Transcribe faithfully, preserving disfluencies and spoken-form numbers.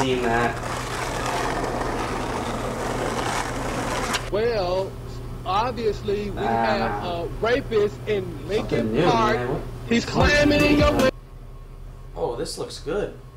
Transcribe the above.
seen that. Well, obviously we Nah, have nah. a rapist in Something Lincoln new, Park. man. What- He's clamming your way. Oh, this looks good.